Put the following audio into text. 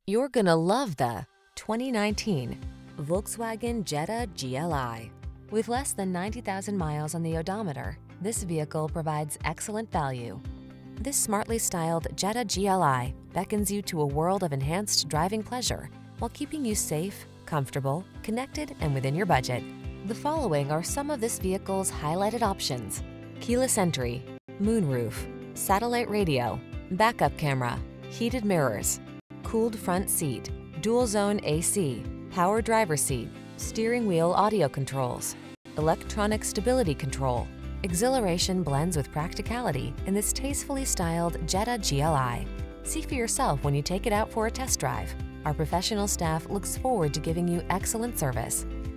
You're gonna love the 2019 Volkswagen Jetta GLI. With less than 90,000 miles on the odometer, this vehicle provides excellent value. This smartly styled Jetta GLI beckons you to a world of enhanced driving pleasure while keeping you safe, comfortable, connected, and within your budget. The following are some of this vehicle's highlighted options: keyless entry, moonroof, satellite radio, backup camera, heated mirrors, cooled front seat, dual zone AC, power driver seat, steering wheel audio controls, electronic stability control. Exhilaration blends with practicality in this tastefully styled Jetta GLI. See for yourself when you take it out for a test drive. Our professional staff looks forward to giving you excellent service.